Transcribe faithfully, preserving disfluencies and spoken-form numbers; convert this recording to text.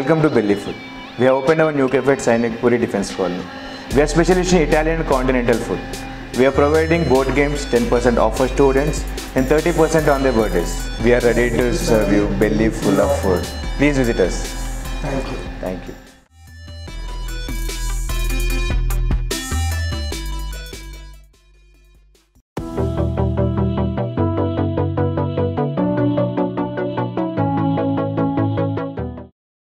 Welcome to Belly Food. We have opened our new cafe at Sainik Puri Defense Colony. We are specialists in Italian and continental food. We are providing board games, ten percent off for students and thirty percent on their birthdays. We are ready to serve you belly full of food. Please visit us. Thank you. Thank you.